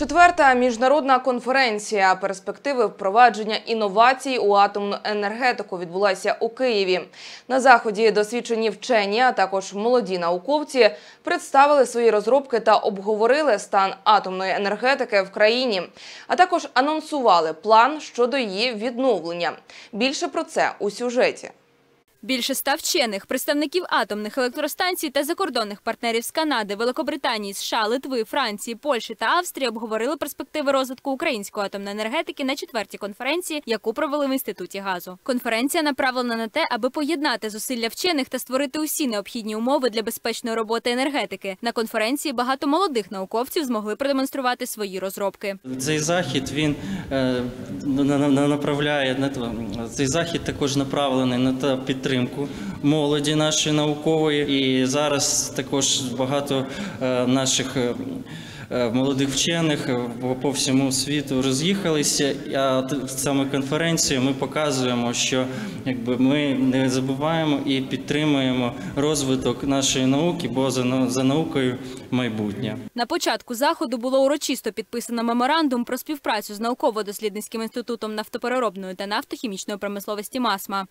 Четверта міжнародна конференція «Перспективи впровадження інновацій у атомну енергетику» відбулася у Києві. На заході досвідчені вчені, а також молоді науковці представили свої розробки та обговорили стан атомної енергетики в країні, а також анонсували план щодо її відновлення. Більше про це у сюжеті. Більше 100 вчених, представників атомних електростанцій та закордонних партнерів з Канади, Великобританії, США, Литви, Франції, Польщі та Австрії обговорили перспективи розвитку української атомної енергетики на четвертій конференції, яку провели в Інституті газу. Конференція направлена на те, аби поєднати зусилля вчених та створити усі необхідні умови для безпечної роботи енергетики. На конференції багато молодих науковців змогли продемонструвати свої розробки. Цей захід, він направляє, цей захід також направлений на підтримку молоді нашої наукової, і зараз також багато наших молодих вчених по всьому світу роз'їхалися, а саме конференцією ми показуємо, що ми не забуваємо і підтримуємо розвиток нашої науки, бо за наукою майбутнє. На початку заходу було урочисто підписано меморандум про співпрацю з науково-дослідницьким інститутом нафтопереробної та нафтохімічної промисловості «Масма».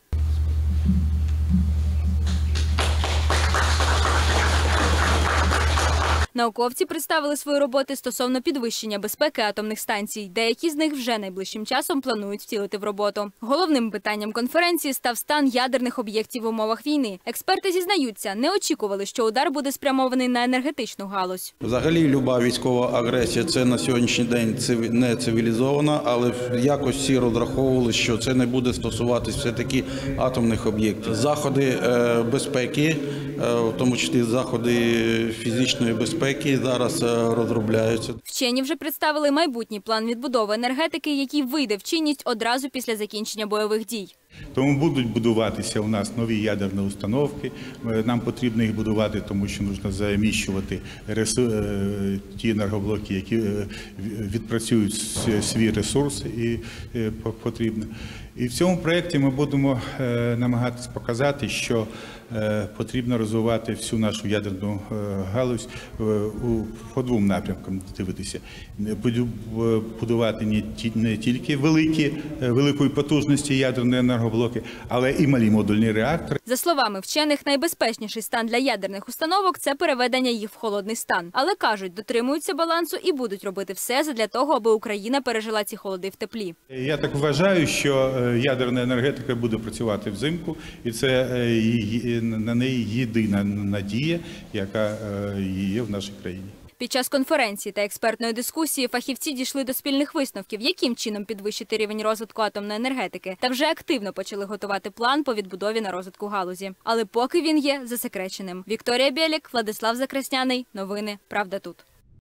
Науковці представили свої роботи стосовно підвищення безпеки атомних станцій. Деякі з них вже найближчим часом планують втілити в роботу. Головним питанням конференції став стан ядерних об'єктів в умовах війни. Експерти зізнаються, не очікували, що удар буде спрямований на енергетичну галузь. Взагалі, люба військова агресія – це на сьогоднішній день не цивілізована, але якось всі розраховували, що це не буде стосуватись все-таки атомних об'єктів. Заходи безпеки, в тому числі заходи фізичної безпеки, зараз розробляються. Вчені вже представили майбутній план відбудови енергетики, який вийде в чинність одразу після закінчення бойових дій. Тому будуть будуватися у нас нові ядерні установки. Нам потрібно їх будувати, тому що потрібно заміщувати ті енергоблоки, які відпрацюють свій ресурс і потрібно. І в цьому проєкті ми будемо намагатися показати, що потрібно розвивати всю нашу ядерну галузь по двом напрямкам дивитися. Будувати не тільки великої потужності ядерної енергоблоки, але і малі модульні реактори. За словами вчених, найбезпечніший стан для ядерних установок – це переведення їх в холодний стан. Але, кажуть, дотримуються балансу і будуть робити все задля того, аби Україна пережила ці холоди в теплі. Я так вважаю, що ядерна енергетика буде працювати взимку, і це на неї єдина надія, яка є в нашій країні. Під час конференції та експертної дискусії фахівці дійшли до спільних висновків, яким чином підвищити рівень розвитку атомної енергетики, та вже активно почали готувати план по відбудові на розвитку галузі. Але поки він є засекреченим. Вікторія Білік, Владислав Закрасняний. Новини «Правда тут».